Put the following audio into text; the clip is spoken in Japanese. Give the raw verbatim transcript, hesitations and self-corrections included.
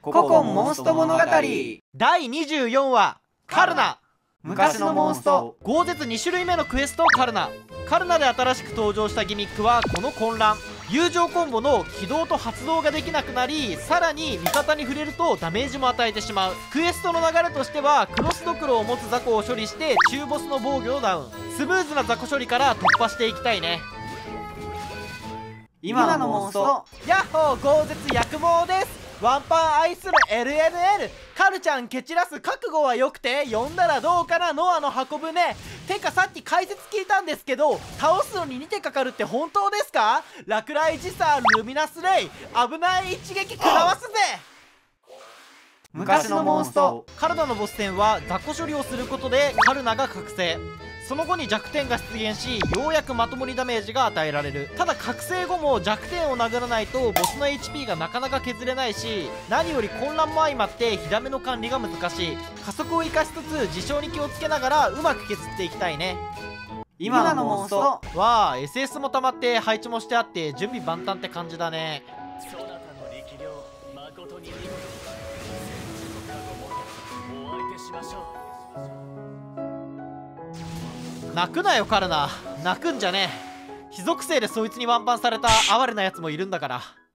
古今モンスト物語だいにじゅうよんわカルナ。 昔のモンスト。 豪絶に種類目のクエストカルナ。カルナで新しく登場したギミックはこの混乱。友情コンボの起動と発動ができなくなり、さらに味方に触れるとダメージも与えてしまう。クエストの流れとしてはクロスドクロを持つ雑魚を処理して中ボスの防御をダウン。スムーズな雑魚処理から突破していきたいね。 今のモンスト。 ヤッホー豪絶薬毛です。ワンパン愛する エルエヌエル カルちゃん蹴散らす覚悟は良くて呼んだらどうかなノアの運ぶね。てかさっき解説聞いたんですけど、倒すのにに手かかるって本当ですか？落雷時差ルミナスレイ危ない一撃食らわすぜ。 昔のモンスト。 カルナのボス戦は雑魚処理をすることでカルナが覚醒。その後に弱点が出現し、ようやくまともにダメージが与えられる。ただ覚醒後も弱点を殴らないとボスの エイチピー がなかなか削れないし、何より混乱も相まって火ダメの管理が難しい。加速を生かしつつ事象に気をつけながらうまく削っていきたいね。 今のモンスト。 わあ エスエス も溜まって配置もしてあって準備万端って感じだね。 そなたの力量誠に見事。お相手しましょう。 泣くなよカルナ、泣くんじゃねえ。非属性でそいつにワンパンされた哀れなやつもいるんだから。